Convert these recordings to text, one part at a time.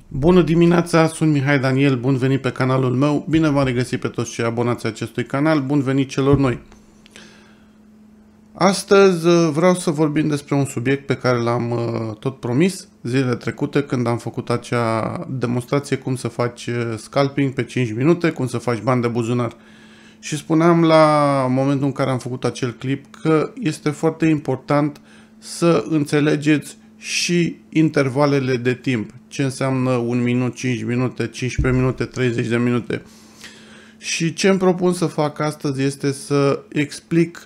Bună dimineața, sunt Mihai Daniel, bun venit pe canalul meu, bine v-am regăsit pe toți cei abonați acestui canal, bun venit celor noi. Astăzi vreau să vorbim despre un subiect pe care l-am tot promis zilele trecute când am făcut acea demonstrație cum să faci scalping pe 5 minute, cum să faci bani de buzunar. Și spuneam la momentul în care am făcut acel clip că este foarte important să înțelegeți și intervalele de timp. Ce înseamnă 1 minut, 5 minute, 15 minute, 30 de minute. Și ce îmi propun să fac astăzi este să explic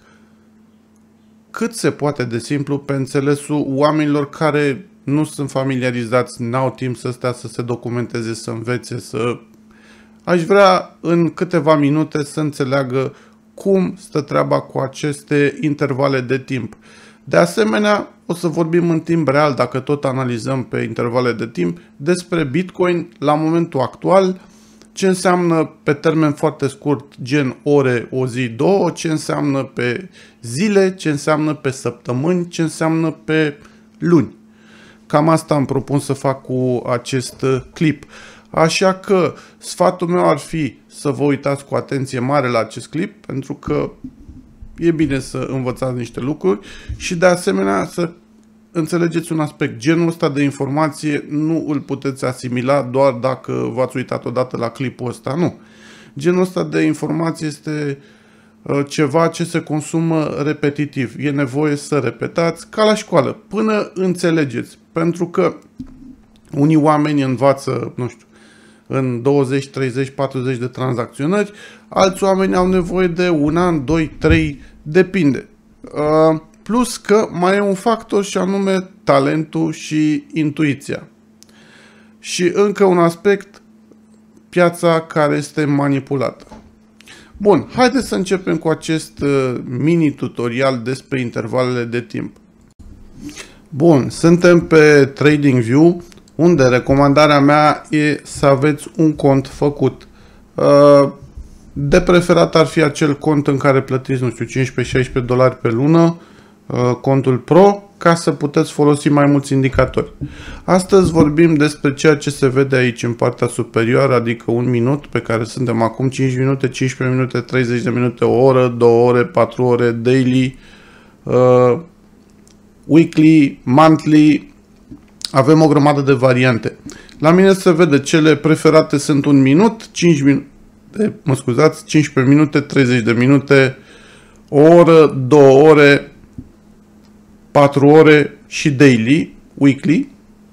cât se poate de simplu pe înțelesul oamenilor care nu sunt familiarizați, n-au timp să stea să se documenteze, să învețe, să... Aș vrea în câteva minute să înțeleagă cum stă treaba cu aceste intervale de timp. De asemenea, o să vorbim în timp real, dacă tot analizăm pe intervale de timp, despre Bitcoin la momentul actual, ce înseamnă pe termen foarte scurt, gen ore, o zi, două, ce înseamnă pe zile, ce înseamnă pe săptămâni, ce înseamnă pe luni. Cam asta îmi propun să fac cu acest clip. Așa că sfatul meu ar fi să vă uitați cu atenție mare la acest clip, pentru că e bine să învățați niște lucruri și de asemenea să înțelegeți un aspect. Genul ăsta de informație nu îl puteți asimila doar dacă v-ați uitat odată la clipul ăsta, nu. Genul ăsta de informație este ceva ce se consumă repetitiv. E nevoie să repetați ca la școală până înțelegeți. Pentru că unii oameni învață, nu știu, în 20, 30, 40 de tranzacționări, alți oameni au nevoie de un an, 2, 3, depinde. Plus că mai e un factor și anume talentul și intuiția. Și încă un aspect, piața care este manipulată. Bun, haideți să începem cu acest mini tutorial despre intervalele de timp. Bun, suntem pe TradingView, unde recomandarea mea e să aveți un cont făcut. De preferat ar fi acel cont în care plătiți, nu știu, 15-16 dolari pe lună, contul Pro, ca să puteți folosi mai mulți indicatori. Astăzi vorbim despre ceea ce se vede aici în partea superioară, adică 1 minut, pe care suntem acum, 5 minute, 15 minute, 30 de minute, o oră, 2 ore, 4 ore, daily, weekly, monthly. Avem o grămadă de variante. La mine se vede, cele preferate sunt 1 minut, 5 minute, mă scuzați, 15 minute, 30 de minute, o oră, 2 ore, 4 ore și daily, weekly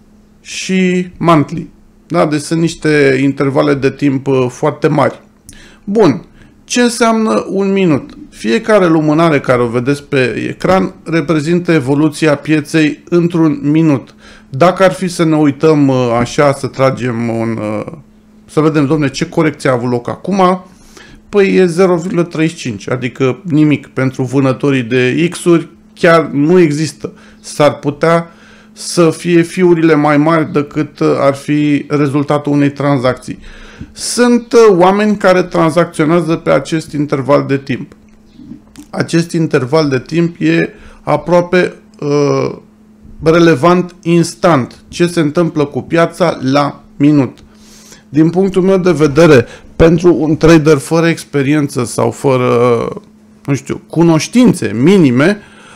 și monthly. Da, deci sunt niște intervale de timp foarte mari. Bun, ce înseamnă 1 minut? Fiecare lumânare care o vedeți pe ecran reprezintă evoluția pieței într-un minut. Dacă ar fi să ne uităm așa, să tragem să vedem, domne, ce corecție a avut loc acum, păi e 0,35, adică nimic. Pentru vânătorii de X-uri chiar nu există. S-ar putea să fie fiurile mai mari decât ar fi rezultatul unei tranzacții. Sunt oameni care tranzacționează pe acest interval de timp. Acest interval de timp e aproape relevant instant. Ce se întâmplă cu piața la minut. Din punctul meu de vedere, pentru un trader fără experiență sau fără, nu știu, cunoștințe minime,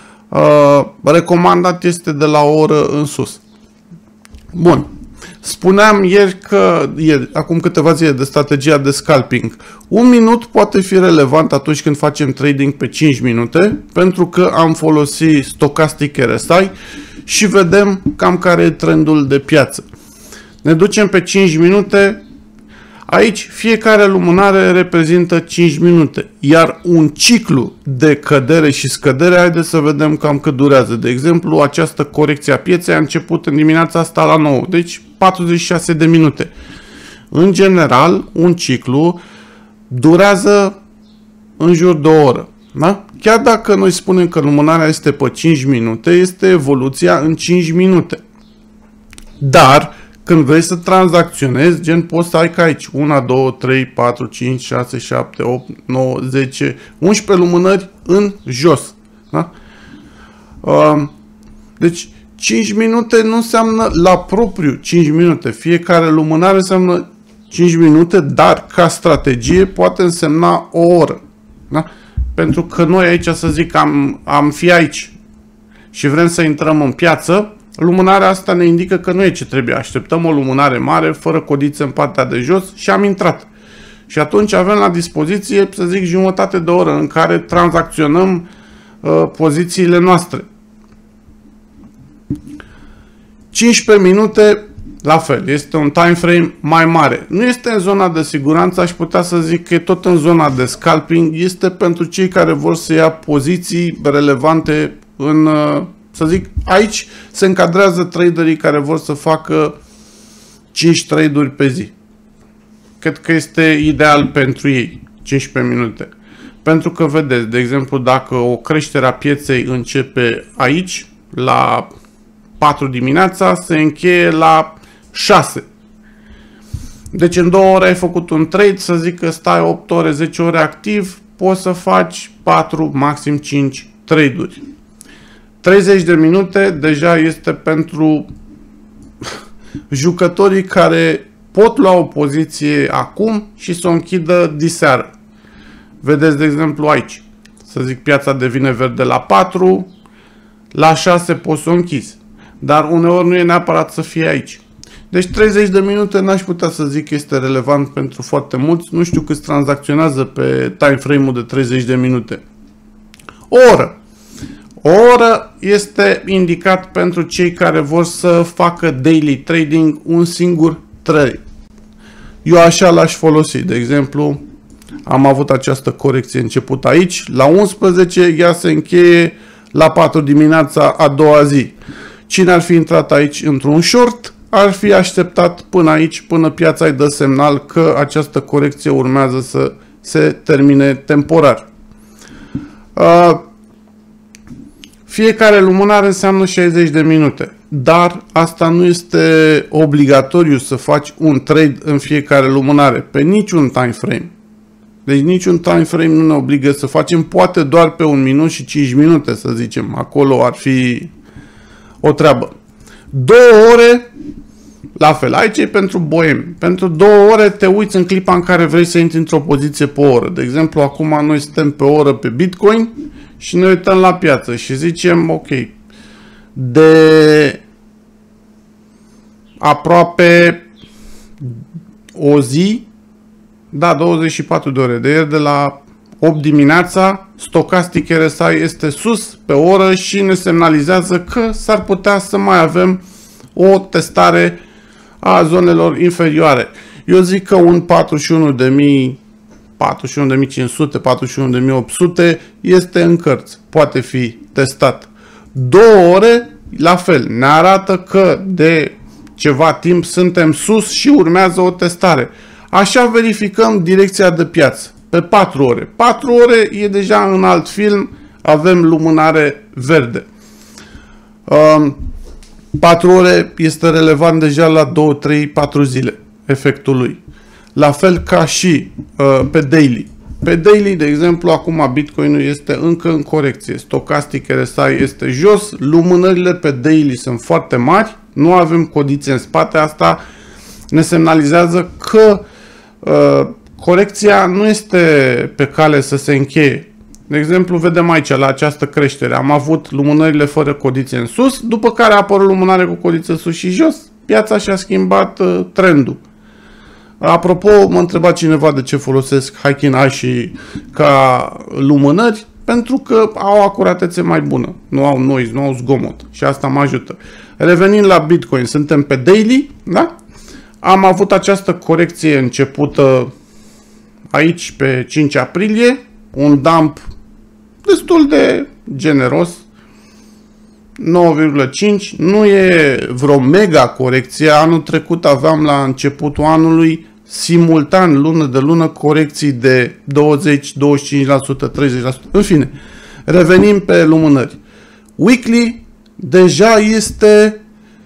recomandat este de la o oră în sus. Bun. Spuneam acum câteva zile, de strategia de scalping. 1 minut poate fi relevant atunci când facem trading pe 5 minute, pentru că am folosit Stochastic RSI și vedem cam care e trendul de piață. Ne ducem pe 5 minute. Aici fiecare lumânare reprezintă 5 minute, iar un ciclu de cădere și scădere, haideți să vedem cam cât durează. De exemplu, această corecție a pieței a început în dimineața asta la 9, deci 46 de minute. În general, un ciclu durează în jur de o oră. Da? Chiar dacă noi spunem că lumânarea este pe 5 minute, este evoluția în 5 minute. Dar când vrei să tranzacționezi, gen poți să ai ca aici 1, 2, 3, 4, 5, 6, 7, 8, 9, 10, 11 lumânări în jos. Da? Deci 5 minute nu înseamnă la propriu 5 minute. Fiecare lumânare înseamnă 5 minute, dar ca strategie poate însemna o oră. Da? Pentru că noi aici, să zic, am fi aici și vrem să intrăm în piață, lumânarea asta ne indică că nu e ce trebuie. Așteptăm o lumânare mare, fără codiță în partea de jos și am intrat. Și atunci avem la dispoziție, să zic, jumătate de oră în care tranzacționăm pozițiile noastre. 15 minute, la fel, este un time frame mai mare. Nu este în zona de siguranță, aș putea să zic că e tot în zona de scalping, este pentru cei care vor să ia poziții relevante în, să zic, aici se încadrează traderii care vor să facă 5 trade-uri pe zi. Cred că este ideal pentru ei, 15 minute. Pentru că, vedeți, de exemplu, dacă o creștere a pieței începe aici, la 4 dimineața, se încheie la 6. Deci în 2 ore ai făcut un trade, să zic că stai 8 ore, 10 ore activ, poți să faci 4, maxim 5 trade-uri. 30 de minute deja este pentru jucătorii care pot lua o poziție acum și să o închidă diseară. Vedeți, de exemplu, aici. Să zic, piața devine verde la 4, la 6 poți să o închizi. Dar uneori nu e neapărat să fie aici. Deci 30 de minute n-aș putea să zic că este relevant pentru foarte mulți. Nu știu câți tranzacționează pe time frame-ul de 30 de minute. O oră. O oră este indicat pentru cei care vor să facă daily trading, un singur trade. Eu așa l-aș folosi. De exemplu, am avut această corecție început aici, la 11, ea se încheie la 4 dimineața a doua zi. Cine ar fi intrat aici într-un short, ar fi așteptat până aici, până piața îi dă semnal că această corecție urmează să se termine temporar. Fiecare lumânare înseamnă 60 de minute, dar asta nu este obligatoriu să faci un trade în fiecare lumânare, pe niciun time frame. Deci niciun time frame nu ne obligă să facem, poate doar pe 1 minut și 5 minute, să zicem. Acolo ar fi o treabă. 2 ore, la fel, aici e pentru boemi. Pentru 2 ore te uiți în clipa în care vrei să intri într-o poziție pe oră. De exemplu, acum noi suntem pe oră pe Bitcoin și ne uităm la piață și zicem, ok, de aproape o zi, da, 24 de ore, de ieri de la 8 dimineața, Stochastic RSI este sus pe oră și ne semnalizează că s-ar putea să mai avem o testare a zonelor inferioare. Eu zic că un 41.500, 41.800 este în cărți, poate fi testat. 2 ore, la fel, ne arată că de ceva timp suntem sus și urmează o testare. Așa verificăm direcția de piață. Pe 4 ore. 4 ore e deja în alt film, avem lumânare verde. 4 ore este relevant deja la 2, 3, 4 zile efectul lui. La fel ca și pe daily. Pe daily, de exemplu, acum Bitcoin-ul este încă în corecție. Stochastic RSI este jos, lumânările pe daily sunt foarte mari, nu avem codițe în spate, asta ne semnalizează că corecția nu este pe cale să se încheie. De exemplu, vedem aici, la această creștere, am avut lumânările fără codițe în sus, după care a apărut lumânare cu codițe sus și jos, piața și-a schimbat trendul. Apropo, mă întreba cineva de ce folosesc Heikin Ashi ca lumânări, pentru că au acuratețe mai bună, nu au noise, nu au zgomot și asta mă ajută. Revenind la Bitcoin, suntem pe daily, da? Am avut această corecție începută aici pe 5 aprilie, un dump destul de generos, 9,5, nu e vreo mega corecție. Anul trecut aveam la începutul anului simultan, lună de lună, corecții de 20, 25%, 30%, în fine. Revenim pe lumânări. Weekly deja este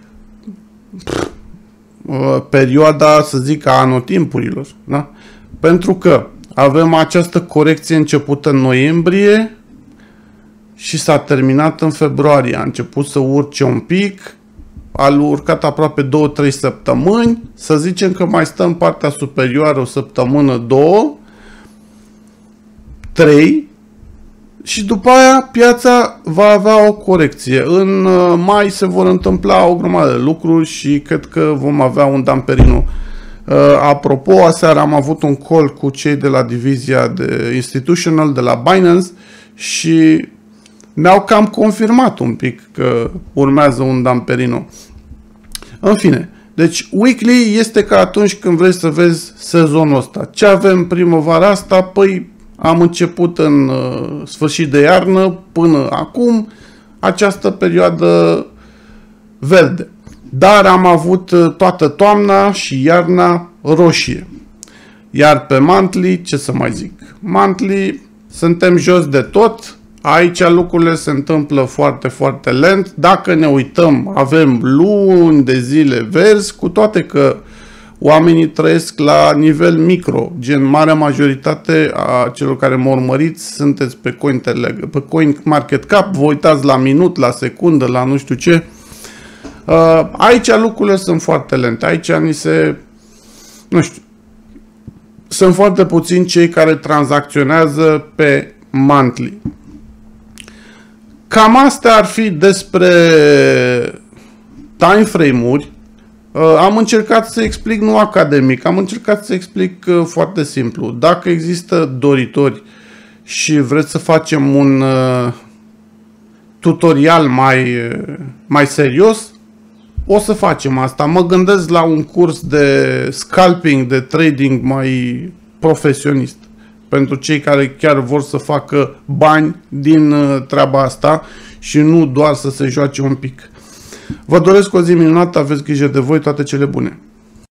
perioada, să zic, a anotimpurilor, da? Pentru că avem această corecție începută în noiembrie și s-a terminat în februarie. A început să urce un pic, a urcat aproape 2-3 săptămâni, să zicem că mai stă în partea superioară o săptămână, 2, 3 și după aia piața va avea o corecție. În mai se vor întâmpla o grămadă de lucruri și cred că vom avea un damperino. Apropo, aseară am avut un call cu cei de la divizia de institutional de la Binance și ne-au cam confirmat un pic că urmează un damperino. În fine, deci weekly este ca atunci când vrei să vezi sezonul ăsta. Ce avem primăvara asta? Păi am început în sfârșit de iarnă până acum această perioadă verde. Dar am avut toată toamna și iarna roșie. Iar pe monthly, ce să mai zic? Monthly, suntem jos de tot. Aici lucrurile se întâmplă foarte, foarte lent. Dacă ne uităm, avem luni de zile verzi, cu toate că oamenii trăiesc la nivel micro. Gen, marea majoritate a celor care mă urmăriți sunteți pe CoinMarketCap, vă uitați la minut, la secundă, la nu știu ce. Aici lucrurile sunt foarte lente. Aici nu știu, sunt foarte puțini cei care tranzacționează pe monthly. Cam astea ar fi despre timeframe-uri. Am încercat să explic nu academic, am încercat să explic foarte simplu. Dacă există doritori și vreți să facem un tutorial mai serios, o să facem asta. Mă gândesc la un curs de scalping, de trading mai profesionist. Pentru cei care chiar vor să facă bani din treaba asta și nu doar să se joace un pic. Vă doresc o zi minunată, aveți grijă de voi, toate cele bune!